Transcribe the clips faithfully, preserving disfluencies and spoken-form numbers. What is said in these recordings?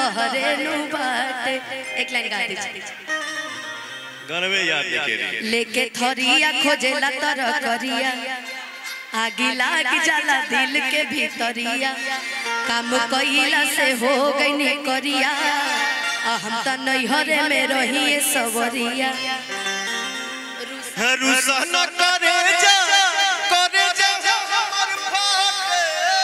तोहरे नु बाटे। एक लाइन गा दीजिए। गनवे याद लिखे लेके थरिया खोजेला तर करिया आगी लाग जाला दिल के भीतरिया काम कइला से हो गई करिया हम त नैहरे में रहिए सवरिया। रुसा न करे जा करे जा हमर फाटे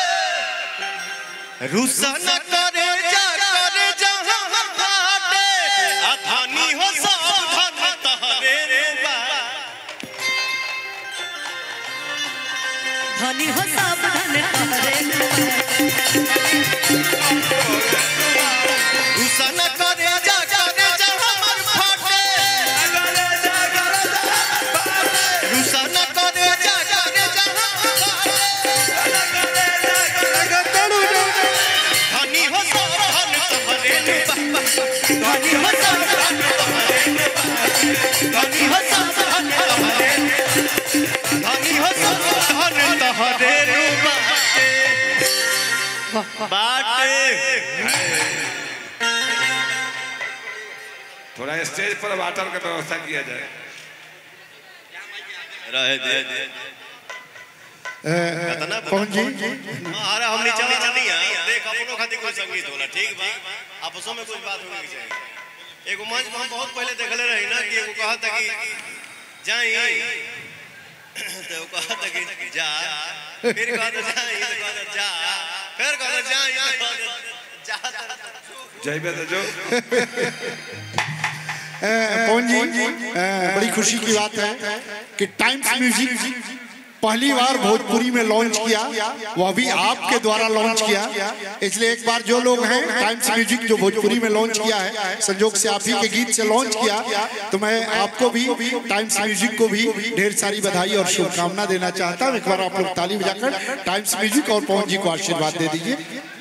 रुसा न करे जा करे जा हमर फाटे अधानी हो सब धन तहरे रे बा धनी हो सब धन तहरे रुसा न करे जा करे जा हमर फाटे रुसा न करे जा करे जा धनी हो सब धन तहरे रे बा धनी हो सब धन तहरे रे बा धनी हो सब धन तहरे धनी हो सब धन तहरे रे बाटे थोड़ा स्टेज पर वाटर का व्यवस्था किया जाए। रहे दे कौन जी अरे हम नीचे नीचे नहीं है देख अपनों खातिर कोई संगीत होला ठीक बा आपसों में कुछ बात होनी चाहिए। एगो मंच में हम बहुत पहले देखले रही ना कि एगो कहा था कि जाई तो कहा था कि जा फिर कहा था जाई तो कहा था जा फिर कहा था जाई तो जा जय बेद जो कौन जी बड़ी खुशी की बात है कि टाइम्स म्यूजिक पहली बार भोजपुरी में लॉन्च किया, वह भी आपके द्वारा लॉन्च किया। इसलिए एक बार जो लोग हैं टाइम्स म्यूजिक जो भोजपुरी में लॉन्च किया है, संजोग से आप ही के गीत से लॉन्च किया, तो मैं आपको भी टाइम्स म्यूजिक को भी ढेर सारी बधाई और शुभकामना देना चाहता हूँ। एक बार आप लोग ताली बजाकर टाइम्स म्यूजिक और पवन जी को आशीर्वाद दे दीजिए।